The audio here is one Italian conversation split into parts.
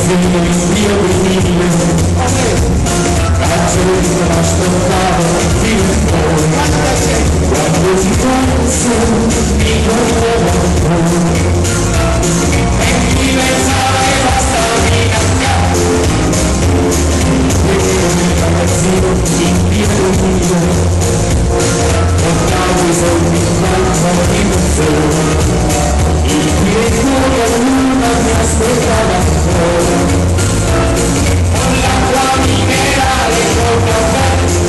segno di stio visibile, canzoni da stoccare fino in fondo, quando si pensa mi conmuovo e chi pensare basta mi cambiare, questo ragazzino in pieno portavo i soldi in mano di persone, il direttore a luna mi aspettava ancora, con l'acqua minerale e col caffè,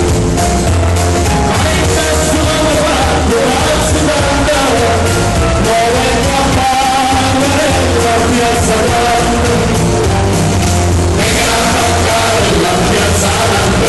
ma il nessuno fatto alzo per andare, muovendo a parlare la piazza grande, e a toccare la piazza grande,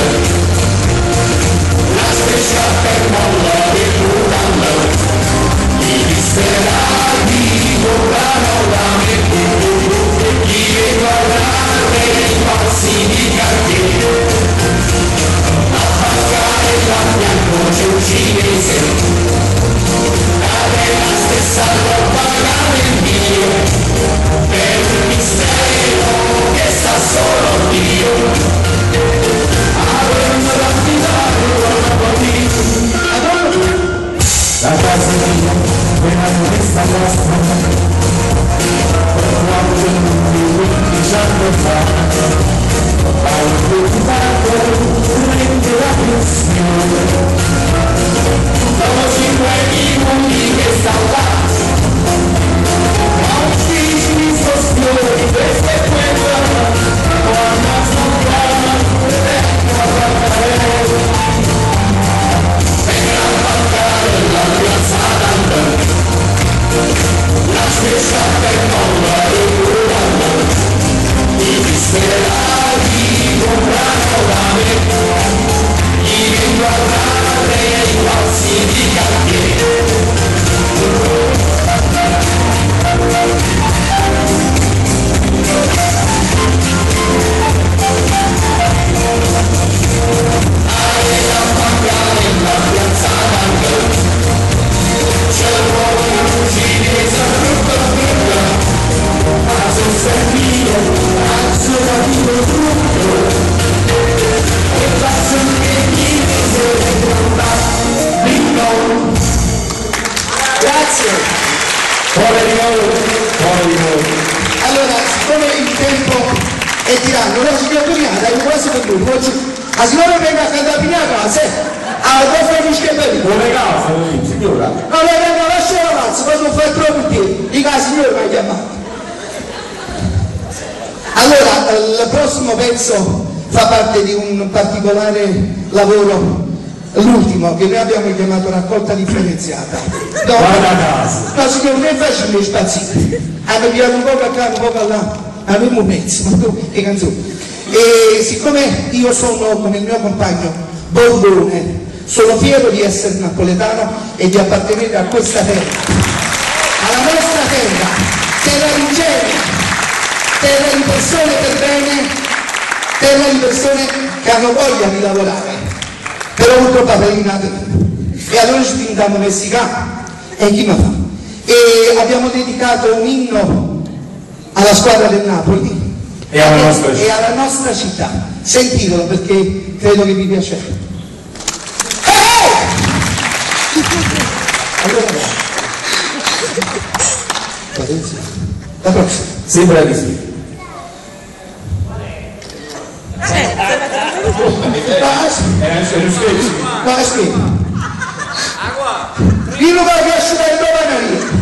la stessa per molla di Burano, i disperati volano da me, chi riguardare i passi di cartiere, a pagare da bianco c'è un cinese, la stessa roba nel mio, per un mistero che sa solo Dio, avendo l'affidato una bambina, la casa mia, quella questa nostra, per quando non 15 anni fa, hai preoccupato durante la pensione, dopo 5 minuti che sta là, ma uffici di sostioni, questa è quella, quando sono qua, ecco a guardare, venga a mancare la piazza d'Andrea, la stessa per molla e Burano, i disperati comprano da me, chi riguardare i passi di cartiere. Aveva a pagare la piazza d'Andrea, c'è un uomo cinese brutta, ma sono servito, alzo da tutto tutto, e faccio che chi se ne conta, bingo! Grazie. Poveri voi. Allora, siccome il tempo è tiranno, no signor Pignata, è quasi per lui, ma signore venga a cantare Pignata, poi fai gli schiappelli. Buone case, signora. No, lei venga a lasciare la mazza, poi non fai proprio il tempo, dica la signora mi ha chiamato. Allora, il prossimo pezzo fa parte di un particolare lavoro, l'ultimo, che noi abbiamo chiamato raccolta differenziata. Guarda caso. No, signore, non è facile spazzire. Hanno pigliato un po' a qua, un po' là, avevamo un pezzo, ma tu che canzoni. E siccome io sono, come il mio compagno, Bordone, sono fiero di essere napoletano e di appartenere a questa terra, alla nostra terra, terra di genere, terra di persone per bene, terra di persone che hanno voglia di lavorare, però purtroppo è nata e allora ci spingiamo messicano e chi mi fa? E abbiamo dedicato un inno alla squadra del Napoli e alla nostra città. Sentitelo perché credo che vi piacerà. Allora, la prossima. Sembra di sì. No, aspetta. Io non voglio asciugare domani.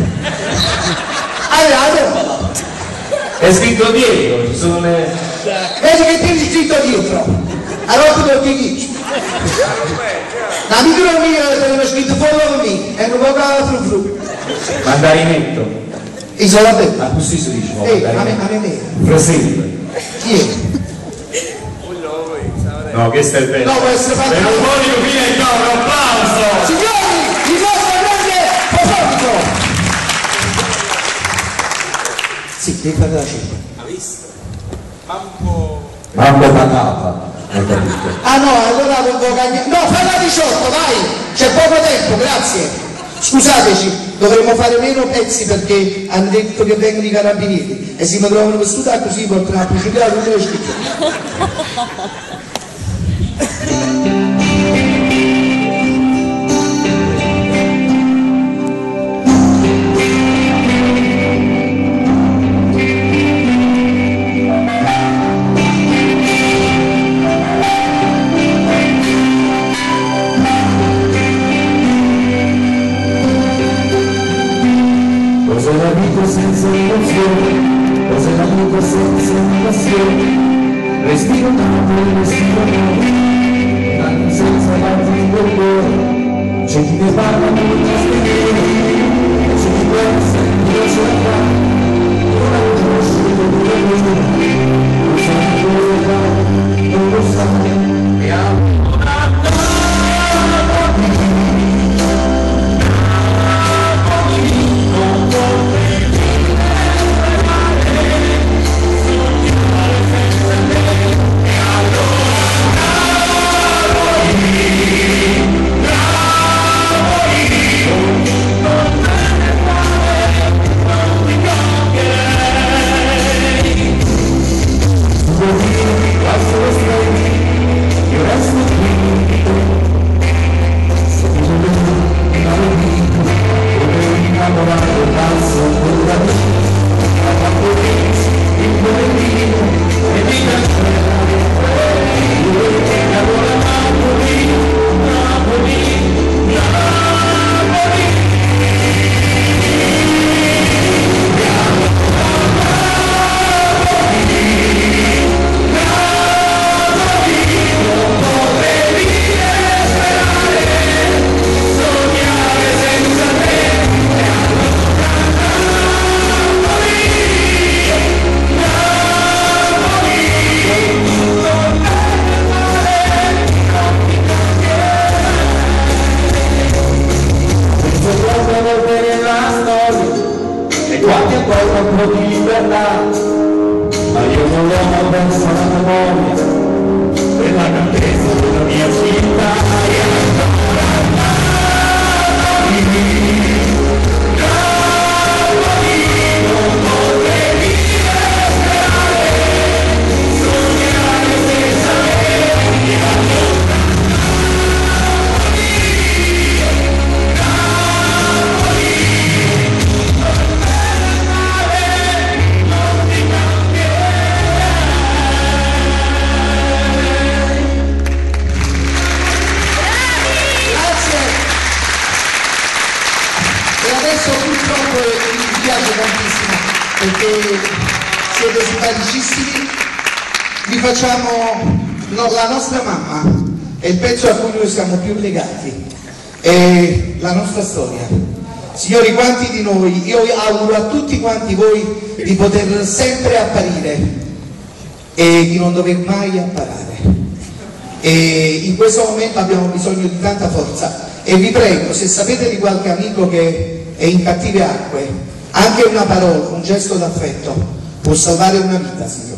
Allora, È scritto dietro, ci sono le... vedi che tieni scritto dietro. Allora tu devi dire. La micro mia aveva scritto follow me e non voglio fru. Mandarinetto. Isola te. Ma così si dice. A me. Presente. Chi è? No, questo è bello. No, può essere fatto. Per un po' di fine il coro, un applauso! Signori, il nostro grande proposito! Sì, devi fare la cifra. Ha visto? Mambo patata, hai capito? Ah no, allora non può cambiare. No, fai la 18, vai! C'è poco tempo, grazie. Scusateci. dovremmo fare meno pezzi perché hanno detto che vengono i carabinieri e se mi trovano per studiare così portano a procedere non lo schifo. Cos'è la vita senza emozione? Cos'è la vita senza passione? Respiro tanto e respiro no, anche senza l'altro del cuore. C'è chi ne parla molto a spiegare, c'è chi pensa che lo sa fare, non ha conosciuto pure lui, non sa cosa fare, non lo sa, e ha qualche volta un po' di libertà, ma io non l'ho perso la memoria della grandezza della mia città. E ancora non potevi sperare, sognare senza me. Adesso purtroppo mi piace tantissimo perché siete simpaticissimi, vi facciamo la nostra mamma, è il pezzo a cui noi siamo più legati, è la nostra storia. Signori, quanti di noi, io auguro a tutti quanti voi di poter sempre apparire e di non dover mai apparare. E in questo momento abbiamo bisogno di tanta forza e vi prego, se sapete di qualche amico che è in cattive acque, anche una parola, un gesto d'affetto può salvare una vita, signori.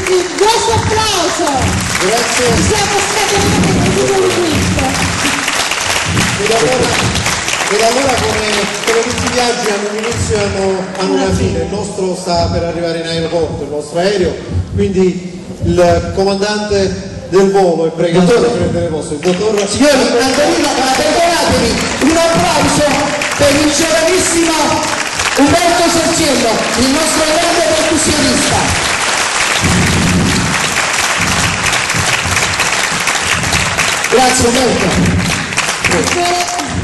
il vostro applauso. Grazie. Siamo stati Ed allora come tutti i viaggi hanno un inizio e hanno una fine, il nostro sta per arrivare in aeroporto, il nostro aereo, quindi il comandante del volo è pregato di prendere posto, il dottor... Signori, Antonino, perdonatevi, un applauso per il giovanissimo Umberto Sorciello, il nostro grande percussionista. Grazie Umberto.